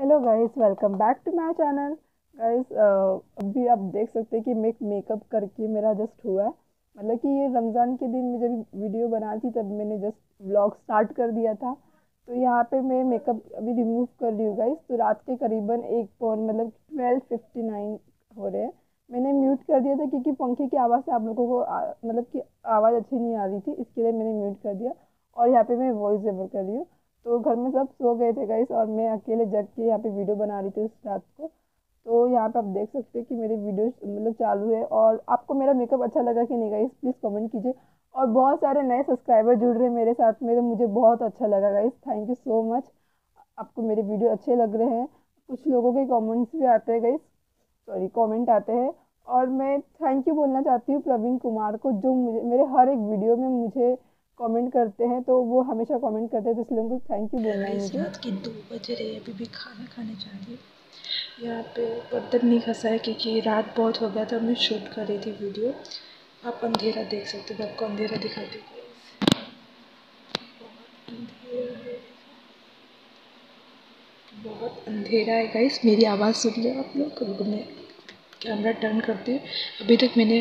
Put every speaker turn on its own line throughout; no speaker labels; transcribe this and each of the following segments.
Hello guys, welcome back to my channel. Guys, अभी आप देख सकते हैं कि मेकअप करके मेरा जस्ट हुआ है। मतलब कि ये रमज़ान के दिन मैं जब वीडियो बना थी तब मैंने जस्ट व्लॉग स्टार्ट कर दिया था। तो यहाँ पे मैं मेकअप अभी रिमूव कर रही हूँ गाइस। तो रात के करीबन 1 पौन मतलब 12:59 हो रहे हैं। मैंने म्यूट कर दिया था क्योंकि पंखे की आवाज़ से आप लोगों को मतलब कि आवाज़ अच्छी नहीं आ रही थी, इसके लिए मैंने म्यूट कर दिया। और यहाँ पे मैं वॉइस ओवर कर रही हूँ। तो घर में सब सो गए थे गाइस और मैं अकेले जग के यहाँ पे वीडियो बना रही थी उस रात को। तो यहाँ पे आप देख सकते हैं कि मेरी वीडियो मतलब चालू है। और आपको मेरा मेकअप अच्छा लगा कि नहीं गाइस, प्लीज़ कमेंट कीजिए। और बहुत सारे नए सब्सक्राइबर जुड़ रहे हैं मेरे साथ में, तो मुझे बहुत अच्छा लगा guys, thank you so much. आपको मेरे वीडियो अच्छे लग रहे हैं। कुछ लोगों के कमेंट्स भी आते हैं गाइस, सॉरी कमेंट आते हैं। और मैं थैंक यू बोलना चाहती हूँ प्रवीण कुमार को, जो मुझे मेरे हर एक वीडियो में मुझे कमेंट करते हैं। तो वो हमेशा कमेंट करते हैं, तो इसलिए उनको थैंक यू बोलना है
गाइस
मुझे।
रात के 2 बज रहे हैं, अभी भी खाना खाने जा रही हूँ। यहाँ पे बर्तन नहीं घसा है क्योंकि रात बहुत हो गया था, मैं शूट कर रही थी वीडियो। आप अंधेरा देख सकते हो, आपको अंधेरा दिखाती हूँ। बहुत अंधेरा है गाइस, मेरी आवाज़ सुन लो आप लोग। रुको मैं कैमरा टर्न करती हूँ। अभी तक मैंने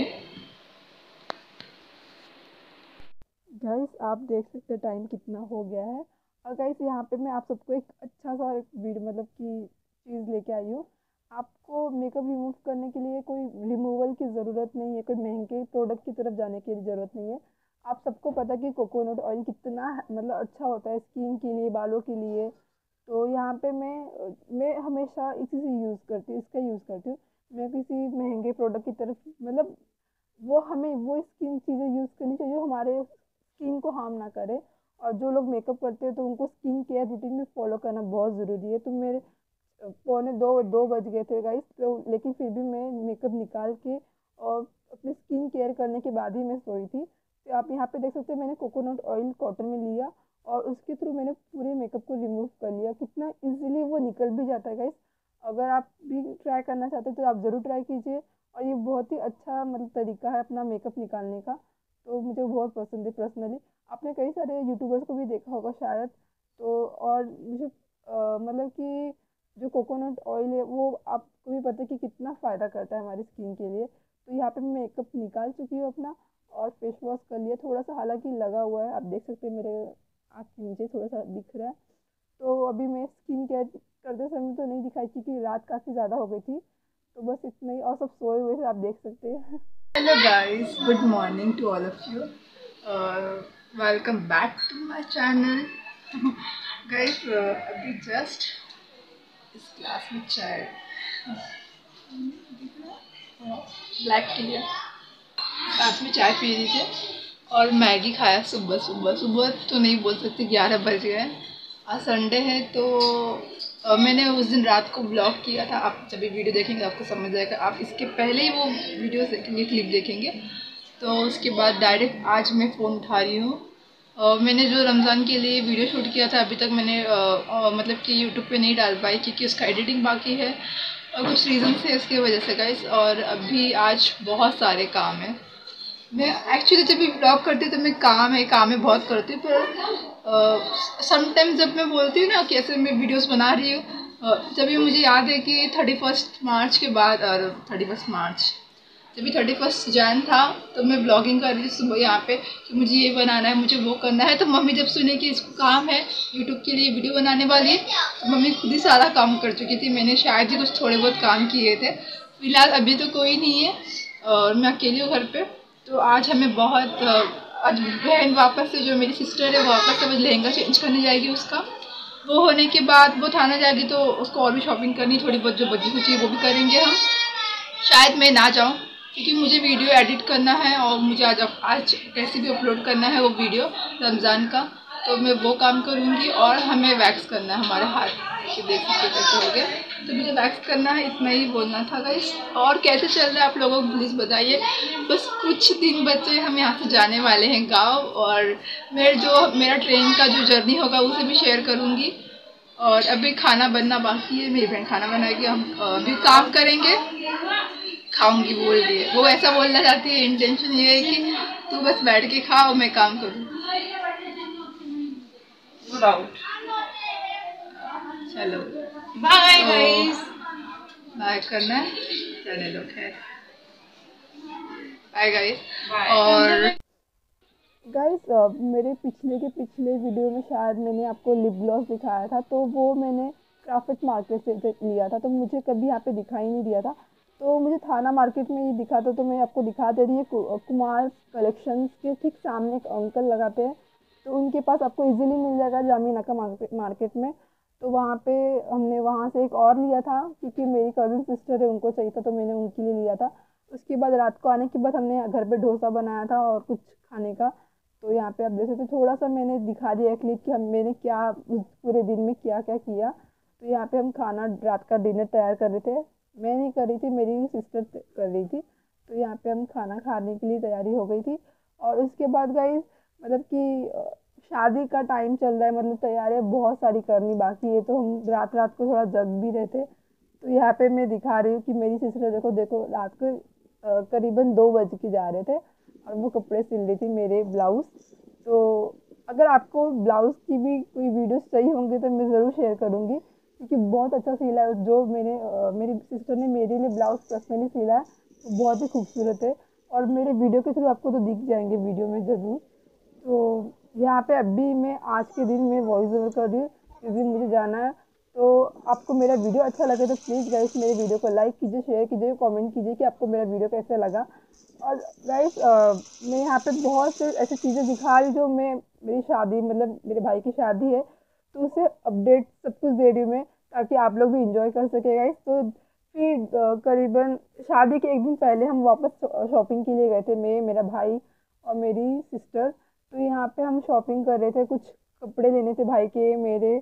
गाइस आप देख सकते हैं टाइम कितना हो गया है। और गाइस यहाँ पे मैं आप सबको एक अच्छा सा एक वीडियो मतलब कि चीज़ लेके आई हूँ। आपको मेकअप रिमूव करने के लिए कोई रिमूवल की ज़रूरत नहीं है, कोई महंगे प्रोडक्ट की तरफ जाने की ज़रूरत नहीं है। आप सबको पता है कि कोकोनट ऑयल कितना मतलब अच्छा होता है स्किन के लिए, बालों के लिए। तो यहाँ पे मैं हमेशा इसी से यूज़ करती हूँ, इसका यूज़ करती हूँ। मैं किसी महंगे प्रोडक्ट की तरफ मतलब वो हमें वो स्किन चीज़ें यूज़ करनी चाहिए जो हमारे स्किन को हार्म ना करे। और जो लोग मेकअप करते हैं तो उनको स्किन केयर रूटीन में फॉलो करना बहुत ज़रूरी है। तो मेरे पौने दो दो बज गए थे गाइस, तो लेकिन फिर भी मैं मेकअप निकाल के और अपनी स्किन केयर करने के बाद ही मैं सोई थी। तो आप यहाँ पे देख सकते हैं मैंने कोकोनट ऑयल कॉटन में लिया और उसके थ्रू मैंने पूरे मेकअप को रिमूव कर लिया। कितना इजीली वो निकल भी जाता है गाइस। अगर आप भी ट्राई करना चाहते हैं तो आप ज़रूर ट्राई कीजिए। और ये बहुत ही अच्छा मतलब तरीका है अपना मेकअप निकालने का। तो मुझे बहुत पसंद है पर्सनली। आपने कई सारे यूट्यूबर्स को भी देखा होगा शायद। तो और मुझे मतलब कि जो कोकोनट ऑयल है वो आपको भी पता है कि कितना फ़ायदा करता है हमारी स्किन के लिए। तो यहाँ पे मैं मेकअप निकाल चुकी हूँ अपना और फेस वॉश कर लिया। थोड़ा सा हालांकि लगा हुआ है, आप देख सकते हैं मेरे आँख के नीचे थोड़ा सा दिख रहा है। तो अभी मैं स्किन केयर करते समय तो नहीं दिखाई क्योंकि रात काफ़ी ज़्यादा हो गई थी। तो बस इतना ही, और सब सोए हुए थे, आप देख सकते हैं।
Hello guys, good morning to all of you. Welcome back to my channel. guys, अभी जस्ट इस क्लास में चाय ब्लैक टी है, साथ में चाय पी रही थी और मैगी खाया सुबह सुबह। सुबह तो नहीं बोल सकती, 11 बज गए। आज संडे है तो मैंने उस दिन रात को ब्लॉग किया था। आप जब भी वीडियो देखेंगे आपको समझ जाएगा, आप इसके पहले ही वो वीडियो देखेंगे, क्लिप देखेंगे। तो उसके बाद डायरेक्ट आज मैं फ़ोन उठा रही हूँ। मैंने जो रमज़ान के लिए वीडियो शूट किया था अभी तक मैंने मतलब कि यूट्यूब पे नहीं डाल पाई क्योंकि उसका एडिटिंग बाकी है और कुछ रीज़न है उसकी वजह से गाइस। और अभी आज बहुत सारे काम हैं। मैं एक्चुअली जब भी ब्लॉग करती हूँ तो मैं काम है बहुत करती हूँ, पर समटाइम जब मैं बोलती हूँ ना कि ऐसे मैं वीडियोस बना रही हूँ, जब भी मुझे याद है कि 31 मार्च के बाद, और 31 मार्च जब भी 31 जैन था तो मैं ब्लॉगिंग कर रही थी सुबह यहाँ पे कि मुझे ये बनाना है, मुझे वो करना है। तो मम्मी जब सुने कि इसको काम है यूट्यूब के लिए वीडियो बनाने वाली है, तो मम्मी खुद ही सारा काम कर चुकी थी। मैंने शायद ही कुछ थोड़े बहुत काम किए थे। फिलहाल अभी तो कोई नहीं है और मैं अकेली हूँ घर पे। तो आज हमें बहुत आज बहन वापस से, जो मेरी सिस्टर है, वापस से वो लहंगा चेंज करने जाएगी उसका। वो होने के बाद वो थाना जाएगी तो उसको और भी शॉपिंग करनी, थोड़ी बहुत जो बची कुछ वो भी करेंगे हम। शायद मैं ना जाऊँ क्योंकि मुझे वीडियो एडिट करना है और मुझे आज कैसे भी अपलोड करना है वो वीडियो रमज़ान का। तो मैं वो काम करूँगी और हमें वैक्स करना है हमारे हाथ के, देख सकते कैसे हो गए। तो मुझे वैक्स करना है, इतना ही बोलना था गाइस। और कैसे चल रहा है आप लोगों को प्लीज़ बताइए। बस कुछ दिन बचे, हम यहाँ से जाने वाले हैं गाँव, और मेरा ट्रेन का जो जर्नी होगा उसे भी शेयर करूँगी। और अभी खाना बनना बाकी है, मेरी बहन खाना बनाएगी, हम अभी काम करेंगे। खाऊंगी बोल रही है वो, ऐसा बोलना चाहती है। इंटेंशन ये है कि तू बस बैठ के खा और मैं काम करूँ। चलो
बाय
तो
गाइस।
बाय करना है, चले लो खैर, बाय गाइस।
बाय।
और
गाइस मेरे पिछले के पिछले वीडियो में शायद मैंने आपको लिप ग्लॉस दिखाया था, तो वो मैंने क्राफ्ट मार्केट से लिया था, तो मुझे कभी यहाँ पे दिखाई नहीं दिया था, तो मुझे थाना मार्केट में ये दिखा था, तो मैं आपको दिखा दे रही है। कुमार कलेक्शंस के ठीक सामने एक अंकल लगाते हैं, तो उनके पास आपको इजीली मिल जाएगा जामिया नाका मार्केट में। तो वहाँ पे हमने वहाँ से एक और लिया था, क्योंकि मेरी कज़न सिस्टर है, उनको चाहिए था, तो मैंने उनके लिए लिया था। उसके बाद रात को आने के बाद हमने घर पे डोसा बनाया था और कुछ खाने का। तो यहाँ पे आप देख सकते, थोड़ा सा मैंने दिखा दिया क्लिप कि हम मैंने क्या उस पूरे दिन में क्या क्या किया। तो यहाँ पे हम खाना रात का डिनर तैयार कर रहे थे, मैं नहीं कर रही थी, मेरी सिस्टर कर रही थी। तो यहाँ पे हम खाना खाने के लिए तैयारी हो गई थी। और उसके बाद गाइस मतलब कि शादी का टाइम चल रहा है, मतलब तैयारियाँ बहुत सारी करनी बाकी है, तो हम रात रात को थोड़ा जग भी रहे थे। तो यहाँ पे मैं दिखा रही हूँ कि मेरी सिस्टर देखो देखो रात को करीबन 2 बज के जा रहे थे और वो कपड़े सिल रही थी मेरे ब्लाउज। तो अगर आपको ब्लाउज की भी कोई वीडियो चाहिए होंगे तो मैं ज़रूर शेयर करूँगी, क्योंकि बहुत अच्छा सिला है जो मेरी सिस्टर ने मेरे लिए ब्लाउज पर्सनली सिला है, वो बहुत ही खूबसूरत है। और मेरे वीडियो के थ्रू आपको तो दिख जाएंगे वीडियो में ज़रूर। तो यहाँ पे अभी मैं आज के दिन में वॉइस ओवर कर रही हूँ, क्योंकि मुझे जाना है। तो आपको मेरा वीडियो अच्छा लगे तो प्लीज़ गाइस मेरे वीडियो को लाइक कीजिए, शेयर कीजिए, कमेंट कीजिए कि आपको मेरा वीडियो कैसा लगा। और गाइस मैं यहाँ पे बहुत से ऐसी चीज़ें दिखा रही हूँ जो मैं मेरी शादी मतलब मेरे भाई की शादी है, तो उसे अपडेट सब कुछ दे रही हूँ मैं, ताकि आप लोग भी इंजॉय कर सके गाइस। तो फिर करीबन शादी के एक दिन पहले हम वापस शॉपिंग के लिए गए थे, मैं मेरा भाई और मेरी सिस्टर। तो यहाँ पे हम शॉपिंग कर रहे थे, कुछ कपड़े लेने थे भाई के मेरे,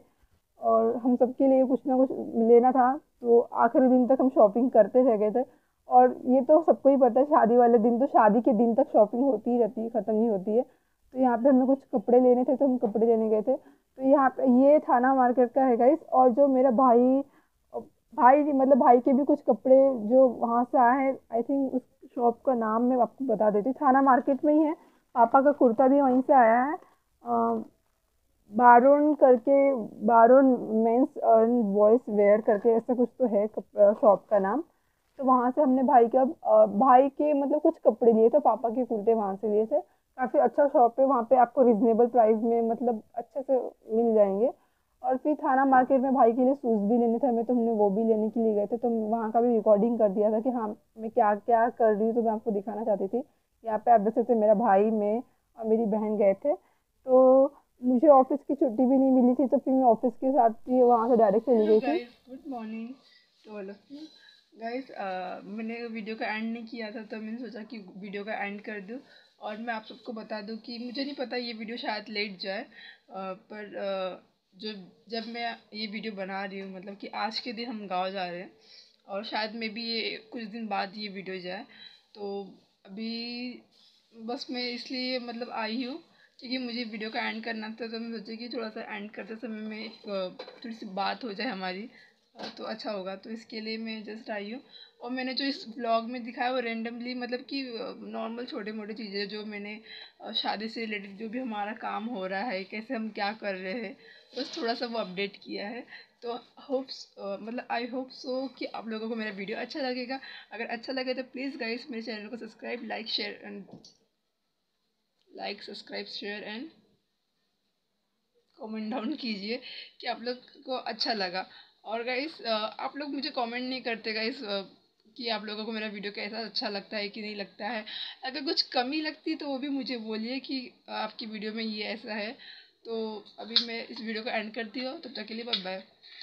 और हम सबके लिए कुछ ना कुछ लेना था। तो आखिरी दिन तक हम शॉपिंग करते रह गए थे। और ये तो सबको ही पता है, शादी वाले दिन तो शादी के दिन तक शॉपिंग होती ही रहती है, ख़त्म नहीं होती है। तो यहाँ पे हमें कुछ कपड़े लेने थे, तो हम कपड़े लेने गए थे। तो यहाँ पे ये थाना मार्केट का है गाइस। और जो मेरा भाई भाई मतलब भाई के भी कुछ कपड़े जो वहाँ से आए हैं, आई थिंक उस शॉप का नाम मैं आपको बता देती हूँ, थाना मार्केट में ही है। पापा का कुर्ता भी वहीं से आया है, बारून करके, बारून मेंस एंड बॉयज वेयर करके ऐसा कुछ तो है शॉप का नाम। तो वहाँ से हमने भाई के मतलब कुछ कपड़े लिए थे, पापा के कुर्ते वहाँ से लिए थे। काफ़ी अच्छा शॉप है वहाँ पे, आपको रिजनेबल प्राइस में मतलब अच्छे से मिल जाएंगे। और फिर थाना मार्केट में भाई के लिए शूज़ भी लेने थे हमें, तो हमने वो भी लेने के लिए गए थे। तो वहाँ का भी रिकॉर्डिंग कर दिया था कि हाँ मैं क्या क्या कर रही हूँ, तो मैं आपको दिखाना चाहती थी। यहाँ पे आप देख सकते हैं, मेरा भाई, मैं और मेरी बहन गए थे। तो मुझे ऑफिस की छुट्टी भी नहीं मिली थी, तो फिर मैं ऑफिस के साथ ही वहाँ से डायरेक्ट चली
हेलो
गई थी।
Guys, good morning to all of you. Guys मैंने वीडियो का एंड नहीं किया था, तो मैंने सोचा कि वीडियो का एंड कर दूं। और मैं आप सबको बता दूं कि मुझे नहीं पता ये वीडियो शायद लेट जाए, पर जो जब मैं ये वीडियो बना रही हूँ मतलब कि आज के दिन हम गाँव जा रहे हैं, और शायद मे बी ये कुछ दिन बाद ये वीडियो जाए। तो अभी बस मैं इसलिए मतलब आई हूँ क्योंकि मुझे वीडियो का एंड करना था, तो मैं सोची कि थोड़ा सा एंड करते समय में थोड़ी सी बात हो जाए हमारी, तो अच्छा होगा। तो इसके लिए मैं जस्ट आई हूँ। और मैंने जो इस ब्लॉग में दिखाया वो रेंडमली मतलब कि नॉर्मल छोटे मोटे चीज़ें जो मैंने शादी से रिलेटेड जो भी हमारा काम हो रहा है, कैसे हम क्या कर रहे हैं, बस थोड़ा सा वो अपडेट किया है। तो होप्स मतलब आई होप सो कि आप लोगों को मेरा वीडियो अच्छा लगेगा। अगर अच्छा लगे तो प्लीज़ गाइस मेरे चैनल को subscribe, like subscribe share and comment down कीजिए कि आप लोग को अच्छा लगा। और गाइस आप लोग मुझे कमेंट नहीं करते गाइस कि आप लोगों को मेरा वीडियो कैसा अच्छा लगता है कि नहीं लगता है। अगर कुछ कमी लगती तो वो भी मुझे बोलिए कि आपकी वीडियो में ये ऐसा है। तो अभी मैं इस वीडियो को एंड करती हूँ, तब तक के लिए बाय बाय।